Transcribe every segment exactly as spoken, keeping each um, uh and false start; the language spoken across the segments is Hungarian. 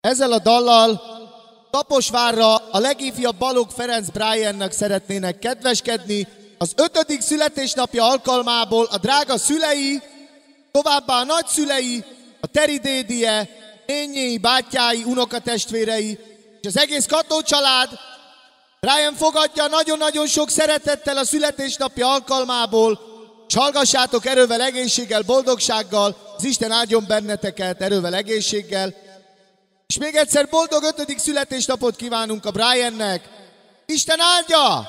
Ezzel a dallal Kaposvárra a legifjabb Balogh Ferenc Briannak szeretnének kedveskedni. Az ötödik születésnapja alkalmából a drága szülei, továbbá a nagyszülei, a Teri dédie, nényéi, bátyái, unokatestvérei és az egész Kató család Brian fogadja nagyon-nagyon sok szeretettel a születésnapja alkalmából, és hallgassátok erővel, egészséggel, boldogsággal, az Isten áldjon benneteket erővel, egészséggel. És még egyszer boldog ötödik születésnapot kívánunk a Briannek. Isten áldja!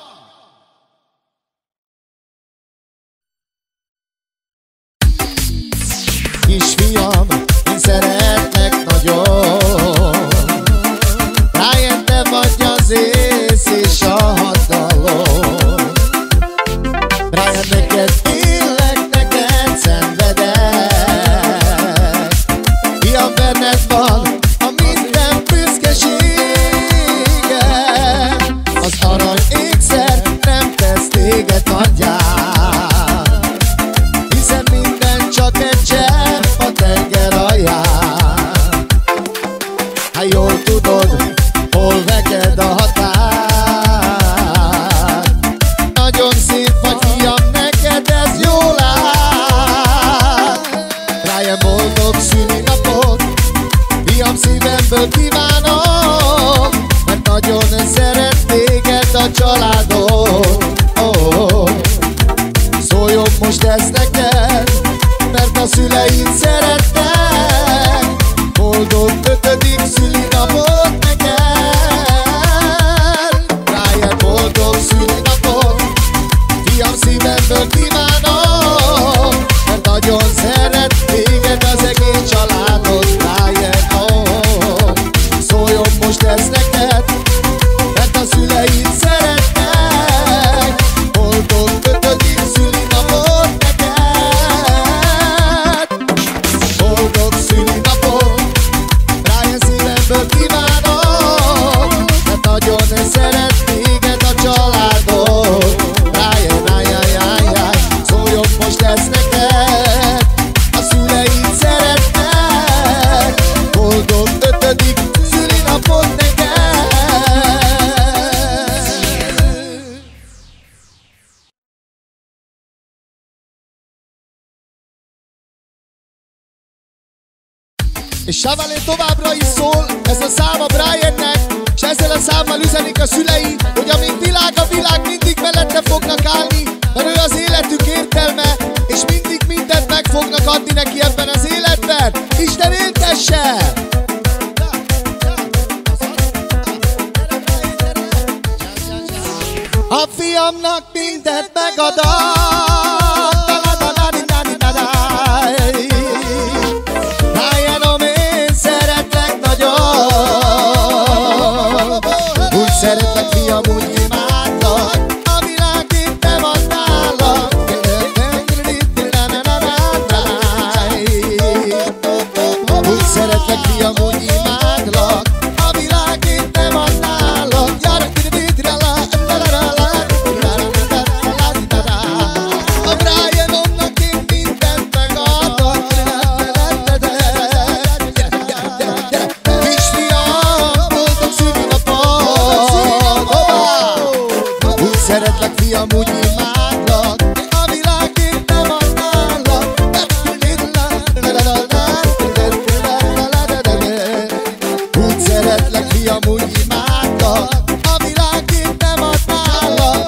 Kisfiam, én szeretlek nagyon. Brian, te vagy az ész és a hatalom. Brian, neked élek, neked szenvedek. Fiam, benned van a minden büszkesége. Az arany ékszer nem tesz téged nagyjá, hiszen minden csak egy csepp a tenger alján. Hát jól tudod, hol veked a határ. Nagyon szép vagy, fiam, neked ez jól áll. Brian, boldog szülinapot, fiam, szívemből kívánom, mert nagyon szeret téged a családod. Oh, szóljon most ez neked, mert a szüleid szeretnek. Boldog ötödik szülinapot neked. Brian, boldog szülinapot, fiam, szívemből kívánom, mert nagyon szeret téged az egész családod. Brian, oh, szóljon most ez neked, mert a szüleid szeretnek. Boldog ötödik szülinapot neked. Boldog szülinapot, Brian, szívemből kívánom, mert nagyon szeret téged a családod. Brian, ajajajajaj, szóljon most ez neked, a szüleid szeretnek. Boldog ötödik szülinapot neked. És Savalé továbbra is szól, ez a szám a Briannek, és ezzel a számmal üzenik a szülei, hogy amíg világ a világ, mindig mellette fognak állni, mert ő az életük értelme, és mindig mindent meg fognak adni neki ebben az életben. Isten éltesse! A fiamnak mindent megadom. Brianom, én szeretlek nagyon. Úgy szeretlek, fiam, úgy imádlak, a világ itt nem ad nálak. Úgy szeretlek, fiam, úgy imádlak, a világ itt nem ad nálak. A Brianomnak én mindent megadok. Kisfiam, boldog szülinapot. Úgy szeretlek, fiam, úgy imádlak, a világ itt nem ad nálak. Úgy szeretlek, fiam, úgy imádlak, a világ itt nem ad nálak.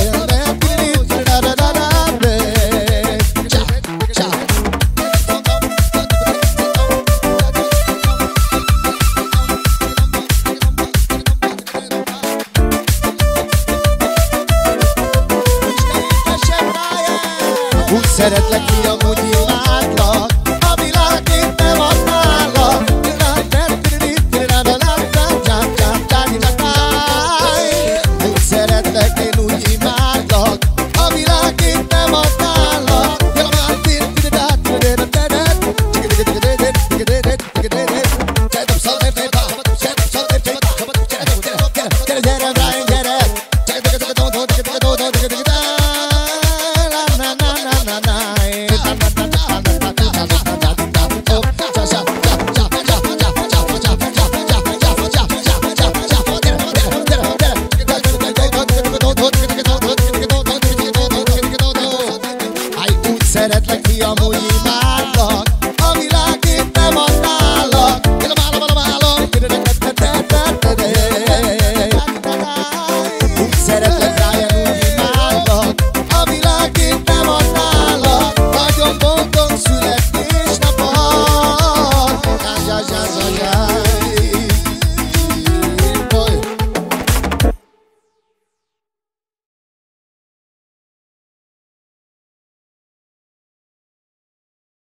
Úgy szeretlek, fiam, úgy imádlak, a világ itt nem ad nálak. Úgy szeretlek, én úgy imádlak, a világ itt nem ad nálak. Gyere, Brian, gyere! Na na na na na. szeretlek fiam, új már